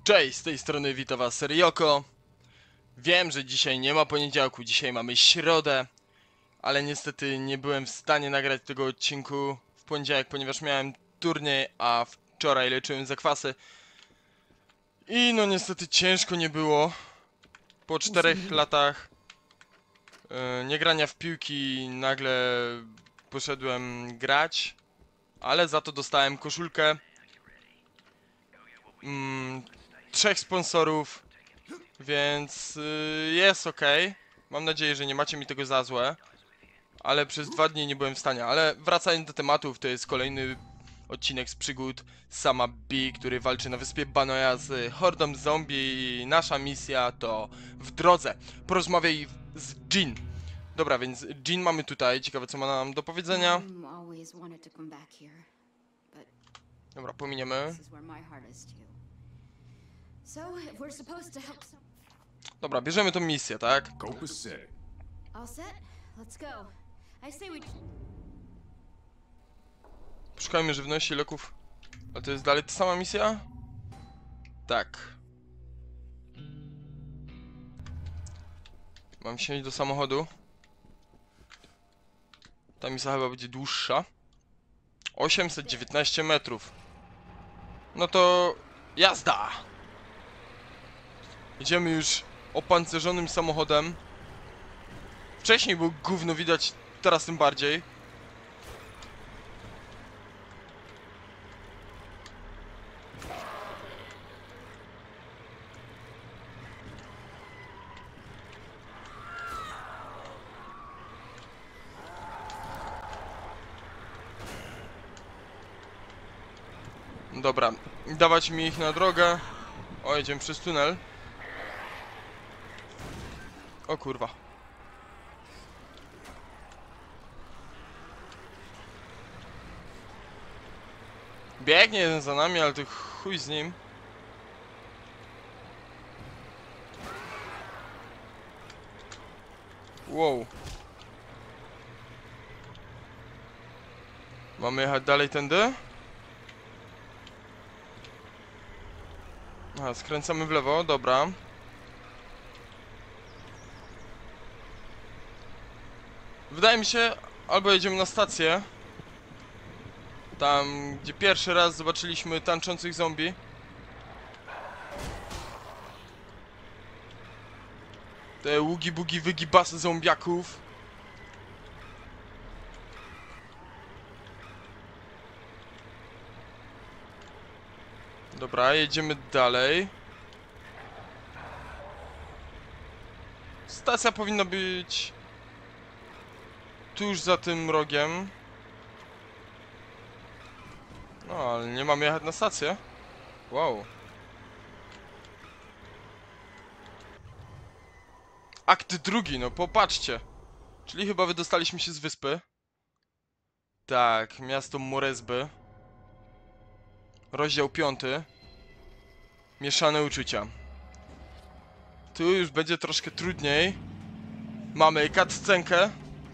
Cześć, z tej strony wita was Ryoko. Wiem, że dzisiaj nie ma poniedziałku, dzisiaj mamy środę, ale niestety nie byłem w stanie nagrać tego odcinku w poniedziałek, ponieważ miałem turniej, a wczoraj leczyłem zakwasy. I no niestety ciężko nie było. Po 4 latach niegrania w piłki nagle poszedłem grać, ale za to dostałem koszulkę, 3 sponsorów. Więc jest ok. Mam nadzieję, że nie macie mi tego za złe. Ale przez 2 dni nie byłem w stanie. Ale wracając do tematów, to jest kolejny odcinek z przygód Sama B, który walczy na wyspie Banoja z hordą zombie. I nasza misja to w drodze. Porozmawiaj z Jean. Dobra, więc Jean mamy tutaj. Ciekawe, co ma nam do powiedzenia. Dobra, pominiemy. Dobra, bierzemy tą misję, tak? Poszukajmy żywności, leków. Ale to jest dalej ta sama misja? Tak. Mam wsiąść do samochodu. Ta misja chyba będzie dłuższa. 819 metrów. No to jazda! Jedziemy już opancerzonym samochodem. Wcześniej było gówno widać, teraz tym bardziej. Dobra, dawać mi ich na drogę. O, jedziemy przez tunel. O kurwa. Biegnie jeden za nami, ale to chuj z nim. Wow. Mamy jechać dalej tędy? Aha, skręcamy w lewo, dobra. Wydaje mi się, albo jedziemy na stację. Tam, gdzie pierwszy raz zobaczyliśmy tańczących zombie. Te ługi-bugi wygibasy zombiaków. Dobra, jedziemy dalej. Stacja powinna być tuż za tym rogiem. No, ale nie mamy jechać na stację. Wow. Akt drugi, no popatrzcie. Czyli chyba wydostaliśmy się z wyspy. Tak, miasto Moresby. Rozdział 5. Mieszane uczucia. Tu już będzie troszkę trudniej. Mamy cutscenkę.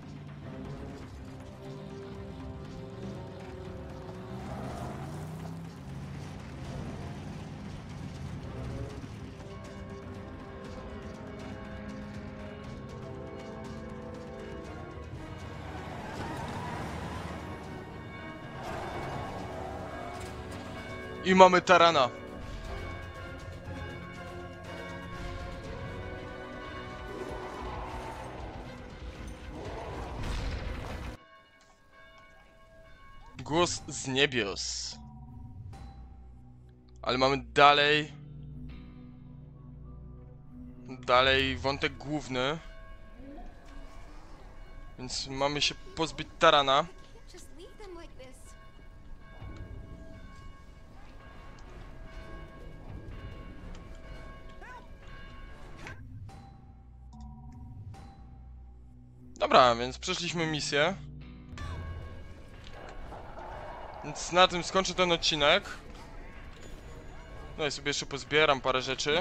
I mamy tarana. Głos z niebios. Ale mamy dalej... Dalej wątek główny. Więc mamy się pozbyć tarana. Dobra, więc przeszliśmy misję. Więc na tym skończę ten odcinek. No i sobie jeszcze pozbieram parę rzeczy.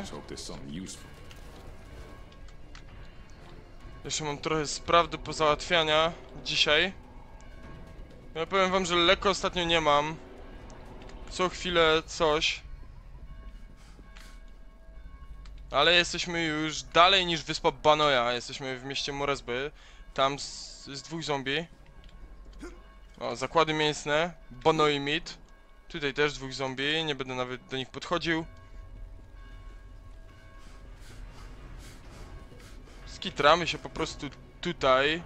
Jeszcze mam trochę spraw do pozałatwiania dzisiaj. Ja powiem wam, że lekko ostatnio nie mam. Co chwilę coś. Ale jesteśmy już dalej niż wyspa Banoja. Jesteśmy w mieście Moresby. Tam z dwóch zombie. O, zakłady mięsne. Banoi Meat. Tutaj też dwóch zombie. Nie będę nawet do nich podchodził. Skitramy się po prostu tutaj.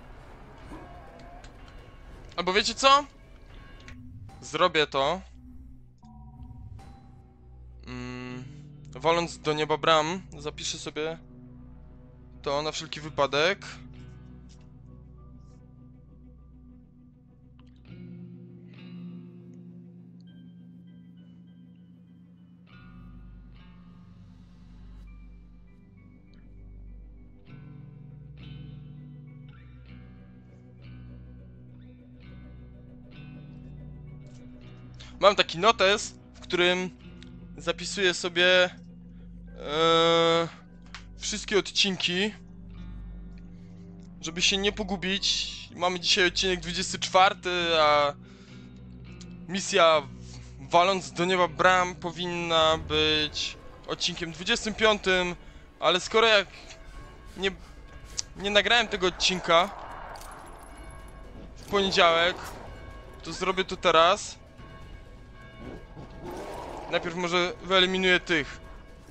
Albo wiecie co? Zrobię to. Waląc do nieba bram, zapiszę sobie to na wszelki wypadek. Mam taki notes, w którym zapisuję sobie wszystkie odcinki, żeby się nie pogubić. Mamy dzisiaj odcinek 24, a misja waląc do nieba bram powinna być odcinkiem 25, ale skoro jak nie nagrałem tego odcinka w poniedziałek, to zrobię to teraz. Najpierw może wyeliminuję tych.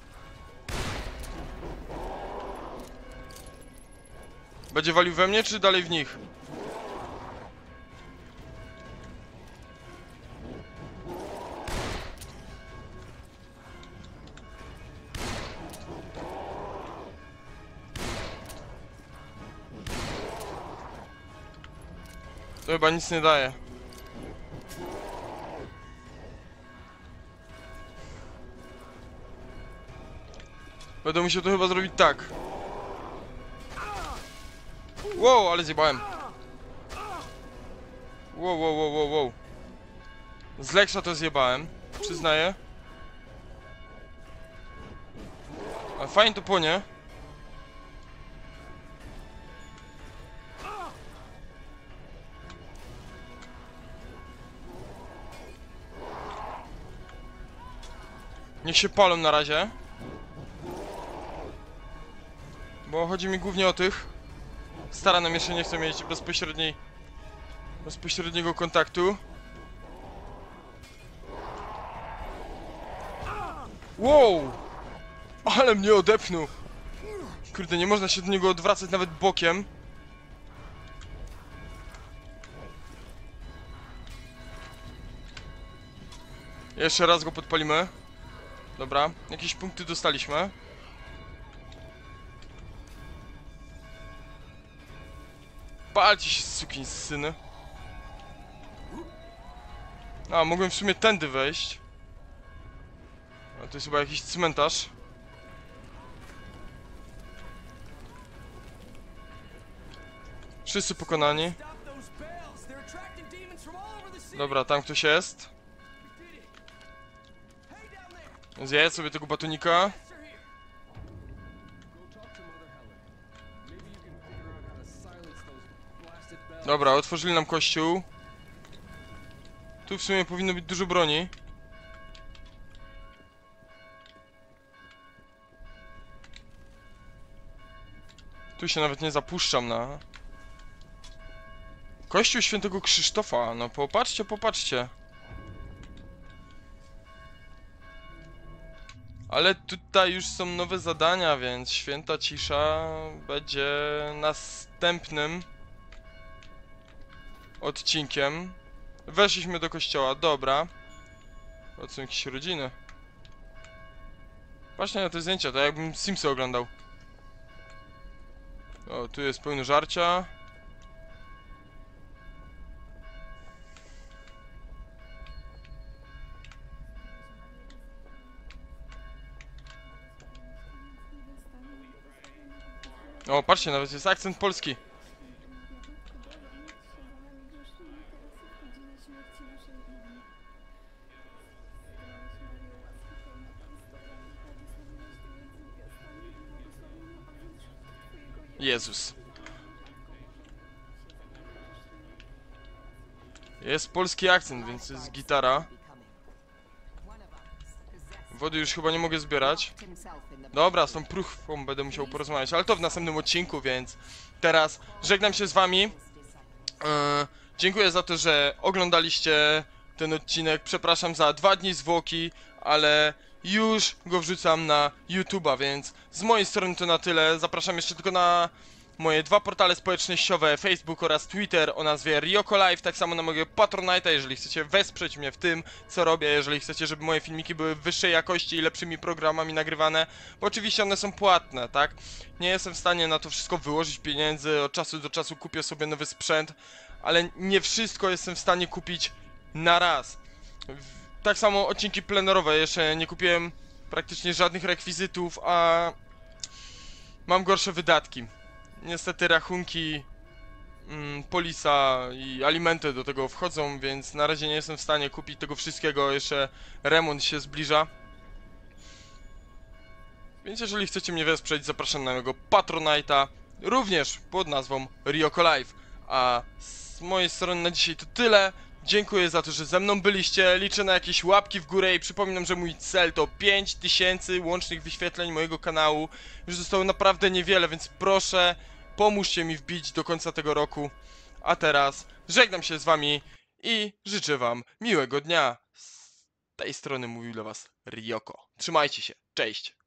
Będzie walił we mnie, czy dalej w nich? To chyba nic nie daje. Będę musiał to chyba zrobić tak. Wow, ale zjebałem. Wow. Z Leksza to zjebałem, przyznaję. Ale fajnie to płonie. Niech się palą na razie. Bo chodzi mi głównie o tych. Staranem jeszcze nie chcę mieć bezpośredniego kontaktu. Wow! Ale mnie odepnął. Kurde, nie można się do niego odwracać nawet bokiem. Jeszcze raz go podpalimy. Dobra, jakieś punkty dostaliśmy. Palcie się, sukinsyny. A, mogłem w sumie tędy wejść. A to jest chyba jakiś cmentarz. Wszyscy pokonani. Dobra, tam ktoś jest. Zjedz sobie tego batonika. Dobra, otworzyli nam kościół. Tu w sumie powinno być dużo broni. Tu się nawet nie zapuszczam na... Kościół Świętego Krzysztofa, no popatrzcie, popatrzcie. Ale tutaj już są nowe zadania, więc święta cisza będzie następnym odcinkiem. Weszliśmy do kościoła, dobra. To są jakieś rodziny. Patrzcie na te zdjęcia, to jakbym Simsy oglądał. O, tu jest pełno żarcia. O, patrzcie, nawet jest akcent polski. Jezus. Jest polski akcent, więc jest gitara. Wody już chyba nie mogę zbierać. Dobra, z tą próchwą będę musiał porozmawiać, ale to w następnym odcinku, więc teraz żegnam się z wami. Dziękuję za to, że oglądaliście ten odcinek. Przepraszam za 2 dni zwłoki, ale już go wrzucam na YouTube'a, więc z mojej strony to na tyle. Zapraszam jeszcze tylko na moje 2 portale społecznościowe, Facebook oraz Twitter o nazwie Ryoko Live, tak samo na mojego Patronite'a, jeżeli chcecie wesprzeć mnie w tym, co robię, jeżeli chcecie, żeby moje filmiki były wyższej jakości i lepszymi programami nagrywane, bo oczywiście one są płatne, tak? Nie jestem w stanie na to wszystko wyłożyć pieniędzy, od czasu do czasu kupię sobie nowy sprzęt, ale nie wszystko jestem w stanie kupić na raz. Tak samo odcinki plenerowe, jeszcze nie kupiłem praktycznie żadnych rekwizytów, a mam gorsze wydatki. Niestety rachunki, polisa i alimenty do tego wchodzą, więc na razie nie jestem w stanie kupić tego wszystkiego, jeszcze remont się zbliża. Więc jeżeli chcecie mnie wesprzeć, zapraszam na mojego Patronite'a, również pod nazwą Ryoko Live. A z mojej strony na dzisiaj to tyle. Dziękuję za to, że ze mną byliście, liczę na jakieś łapki w górę i przypominam, że mój cel to 5000 łącznych wyświetleń mojego kanału. Już zostało naprawdę niewiele, więc proszę, pomóżcie mi wbić do końca tego roku. A teraz żegnam się z wami i życzę wam miłego dnia. Z tej strony mówił dla was Ryoko. Trzymajcie się, cześć!